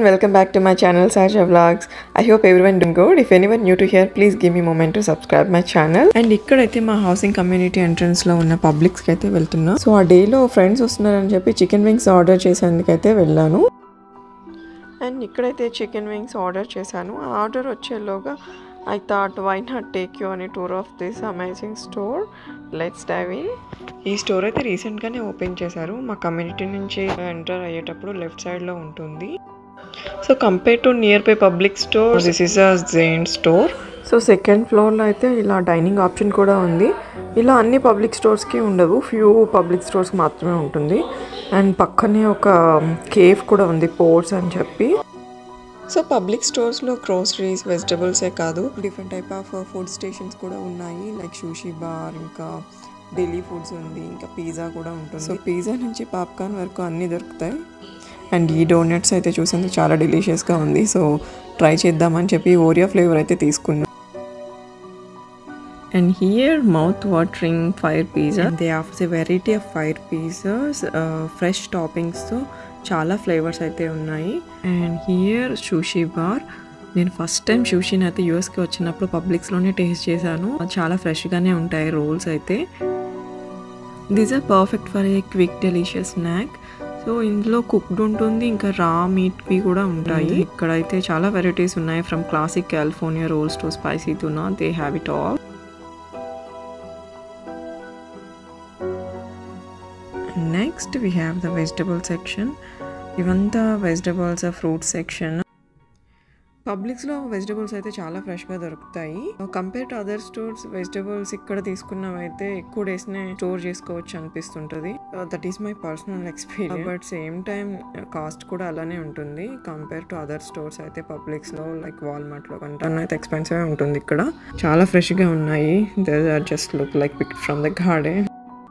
welcome back to my channel Sasha Vlogs. I hope everyone doing good. If anyone new to here, please give me a moment to subscribe my channel. And ikkadaithe ma housing community entrance lo unna publics ki aithe veltunna. So aa day lo friends vastunarani cheppi chicken wings order chesanduku aithe vellanu. And ikkadaithe chicken wings order chesanu. Aa order vachcheloga I thought why not take you on a tour of this amazing store. Let's dive in. ఈ store అయితే recent గానే open చేశారు. మా community నుంచి enter అయ్యేటప్పుడు left side లో ఉంటుంది. So compare to near by public store this is a giant store. So second floor లో అయితే ఇలా డైనింగ్ ఆప్షన్ కూడా ఉంది. ఇలా అన్ని పబ్లిక్ స్టోర్స్ కి ఉండదు, ఫ్యూ పబ్లిక్ స్టోర్స్ మాత్రమే ఉంటుంది. అండ్ పక్కనే ఒక కేఫ్ కూడా ఉంది, పోర్ట్స్ అని చెప్పి. సో పబ్లిక్ స్టోర్స్లో గ్రోసరీస్ వెజిటబుల్సే కాదు, different type of food stations కూడా ఉన్నాయి. లైక్ సూషీ బార్, ఇంకా ఢిల్లీ ఫుడ్స్ ఉంది, ఇంకా పిజ్జా కూడా ఉంటుంది. సో పిజ్జా నుంచి పాప్కార్న్ వరకు అన్నీ దొరుకుతాయి. అండ్ ఈ డోనట్స్ అయితే చూసేందుకు చాలా డెలిషియస్గా ఉంది. సో ట్రై చేద్దామని చెప్పి ఓరియో ఫ్లేవర్ అయితే తీసుకున్నాం. And here mouth-watering fire pizza. They offer a variety of fire pizzas, fresh toppings తో చాలా ఫ్లేవర్స్ అయితే ఉన్నాయి. And here sushi bar. నేను ఫస్ట్ టైం షూషీని అయితే యూఎస్కి వచ్చినప్పుడు పబ్లిక్స్లోనే టేస్ట్ చేశాను. చాలా ఫ్రెష్గానే ఉంటాయి రోల్స్ అయితే. These are perfect for a quick delicious snack. So ఇందులో కుక్డ్ ఉంటుంది, ఇంకా రా మీట్వి కూడా ఉంటాయి. ఇక్కడైతే చాలా వెరైటీస్ ఉన్నాయి, from classic California rolls to spicy tuna, they have it all. Next we have the vegetable section. Even the vegetables are fruit section. పబ్లిక్స్లో వెజిటబుల్స్ అయితే చాలా ఫ్రెష్గా దొరుకుతాయి. Compare to other stores vegetables ఇక్కడ తీసుకున్నవైతే ఎక్కువ డేస్నే స్టోర్ చేసుకోవచ్చు అనిపిస్తుంటుంది. That is my personal experience. But same time cost కూడా అలానే ఉంటుంది కంపేర్ టు అదర్ స్టోర్స్. అయితే పబ్లిక్స్లో లైక్ వాల్మార్ట్లో కంటే అయితే ఎక్స్పెన్సివ్ ఉంటుంది. ఇక్కడ చాలా ఫ్రెష్గా ఉన్నాయి. They are just look like picked from the garden.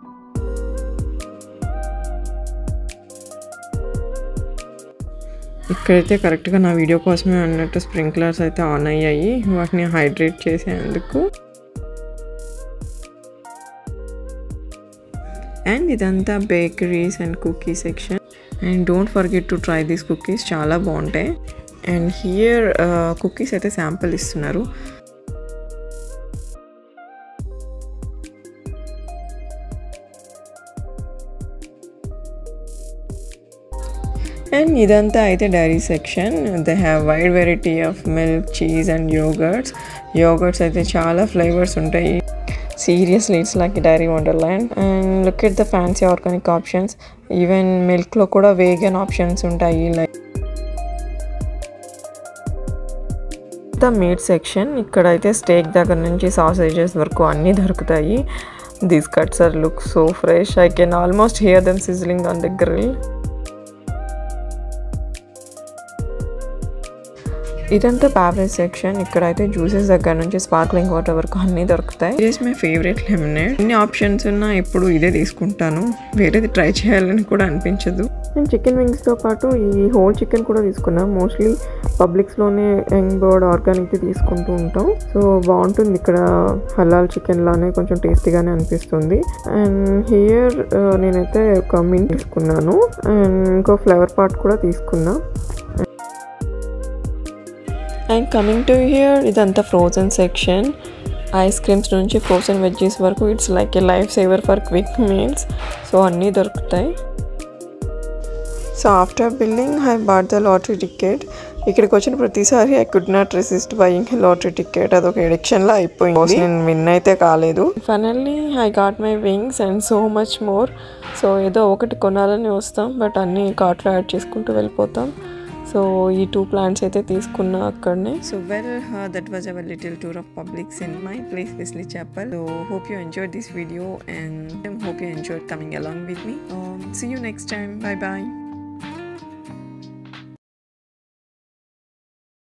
ఇక్కడైతే కరెక్ట్గా నా వీడియో కోసమే అన్నట్టు స్ప్రింక్లర్స్ అయితే ఆన్ అయ్యాయి, వాటిని హైడ్రేట్ చేసేందుకు. అండ్ ఇదంతా bakeries and cookie section. And don't forget to try these cookies, చాలా బాగుంటాయి. అండ్ హియర్ కుకీస్ అయితే శాంపుల్ ఇస్తున్నారు. అండ్ ఇదంతా అయితే dairy section. They have wide variety of milk, cheese and yogurts అయితే చాలా ఫ్లేవర్స్ ఉంటాయి. Seriously it's like dairy wonderland. And look at the fancy organic options. Even మిల్క్లో కూడా వేగన్ ఆప్షన్స్ ఉంటాయి. Like the meat section. ఇక్కడైతే steak దగ్గర నుంచి sausages వరకు అన్నీ దొరుకుతాయి. These cuts are look so fresh. I can almost hear them sizzling on the grill. ఇదంతా బ్యావరేజ్ సెక్షన్. ఇక్కడైతే జ్యూసెస్ దగ్గర నుంచి స్పార్క్లింగ్ వాటర్ వరకు అన్నీ దొరుకుతాయి. It is my favourite lemonade. ఎన్ని ఆప్షన్స్ ఉన్నా ఎప్పుడు ఇదే తీసుకుంటాను, వేరేది ట్రై చేయాలని కూడా అనిపించదు. నేను చికెన్ వింగ్స్తో పాటు ఈ హోల్ చికెన్ కూడా తీసుకున్నాను. మోస్ట్లీ పబ్లిక్స్లోనే యంగ్ బర్డ్ ఆర్గానిక్ది తీసుకుంటూ ఉంటాం. సో బాగుంటుంది. ఇక్కడ హలాల్ చికెన్ లానే కొంచెం టేస్టీగానే అనిపిస్తుంది. అండ్ హియర్ నేనైతే ఒక మింట్ తీసుకున్నాను. అండ్ ఇంకో ఫ్లేవర్ పార్ట్ కూడా తీసుకున్నా. అండ్ కమింగ్ టు హియర్ ఇదంతా ఫ్రోజన్ సెక్షన్. ఐస్ క్రీమ్స్ నుంచి ఫ్రోజన్ వెజ్జీస్ వరకు it's like a life saver for quick meals. So అన్నీ దొరుకుతాయి. So after billing I bought the lottery ticket. ఇక్కడికి వచ్చిన ప్రతిసారి I could not resist buying lottery ticket. అదొక ఎడిక్షన్లా అయిపోయింది. నేను విన్ అయితే కాలేదు. Finally I got my wings and so much more. So ఏదో ఒకటి కొనాలని వస్తాం, బట్ అన్నీ కార్ట్లో యాడ్ చేసుకుంటూ వెళ్ళిపోతాం. సో ఈ 2 plants అయితే తీసుకున్నా అక్కడనే. So that was our little tour of Publix in my place, Wesley Chapel. So hope you enjoyed this video and hope you enjoyed coming along with me. See you next time. Bye bye.